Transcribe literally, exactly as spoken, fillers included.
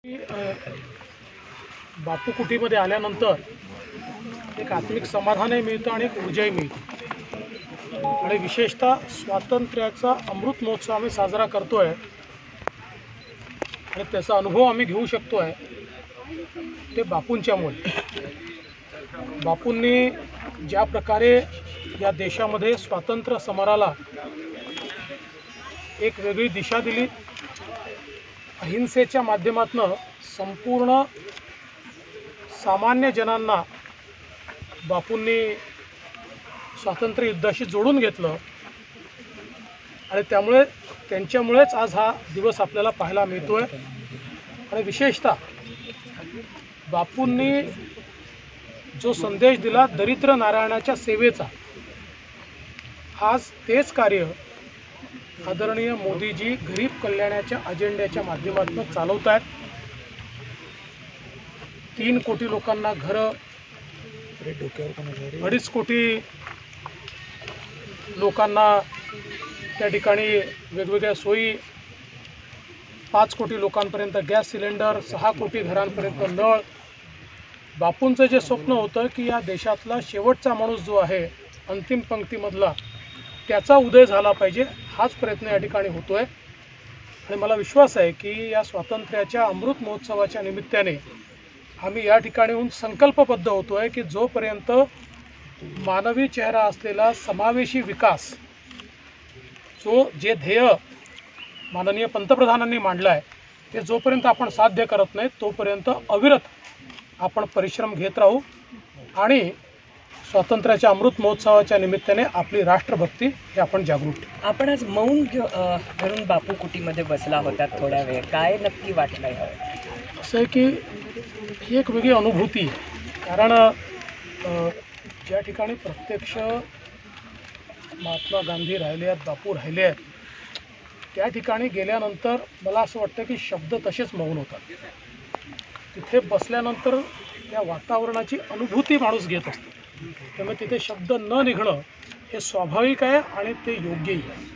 बापू कुटीमध्ये आल्यानंतर एक आत्मिक समाधानही मिळतं आणि एक ऊर्जाही मिळते। आणि विशेषतः स्वातंत्र्याचा अमृत महोत्सव आम्ही साजरा करतोय आणि त्याचा अनुभव आम्ही घेऊ शकतोय ते बापूंच्यामुळे। बापूंनी ज्या प्रकारे या देशामध्ये स्वातंत्र्य समराला एक वेगळी दिशा दिली, अहिंसेच्या माध्यमातून संपूर्ण सामान्य जनांना बापूंनी स्वातंत्र्य युद्धाशी जोडून घेतलं आणि त्यामुळे त्यांच्यामुळेच आज हा दिवस आपल्याला पाहायला मिळतोय। आणि विशेषतः बापूंनी जो संदेश दिला दरिद्र नारायणाच्या सेवेचा, आज तेच कार्य आदरणीय मोदीजी गरीब कल्याणाच्या अजेंड्याच्या माध्यमातून चालवत आहेत। तीन कोटी लोकांना घरं, अडीच कोटी लोकांना त्या ठिकाणी वेगवेगळ्या सोयी, पाच कोटी लोकांपर्यंत गॅस सिलेंडर, सहा कोटी घरांपर्यंत नळ। बापूंचं जे स्वप्न होतं की या देशातला शेवटचा माणूस जो आहे अंतिम पंक्तीमधला, त्याचा उदय झाला पाहिजे, हाच प्रयत्न या ठिकाणी होतोय। आणि मला विश्वास आहे की या स्वातंत्र्याच्या अमृत महोत्सवाच्या निमित्ताने आम्ही या ठिकाणी येऊन संकल्पबद्ध होतोय की जोपर्यंत मानवी चेहरा असलेला समावेशी विकास, जो जे ध्येय माननीय पंतप्रधानांनी मांडलं आहे, ते जोपर्यंत आपण साध्य करत नाही तोपर्यंत अविरत आपण परिश्रम घेत राहू आणि स्वातंत्र्याच्या अमृत महोत्सवाच्या निमित्ताने आपली राष्ट्रभक्ती हे आपण जागृत ठेवू। आपण आज मौन घेऊ धरून बापू कुटीमध्ये बसला होता थोड्या वेळ, काय नक्की वाटलं? असं आहे की ही एक वेगळी अनुभूती, कारण ज्या ठिकाणी प्रत्यक्ष महात्मा गांधी राहिले आहेत, बापू राहिले आहेत, त्या ठिकाणी गेल्यानंतर मला असं वाटतं की शब्द तसेच मौन होतात। तिथे बसल्यानंतर त्या वातावरणाची अनुभूती माणूस घेत असतो, त्यामुळे तिथे शब्द न निघणं हे स्वाभाविक आहे आणि ते योग्यही आहे।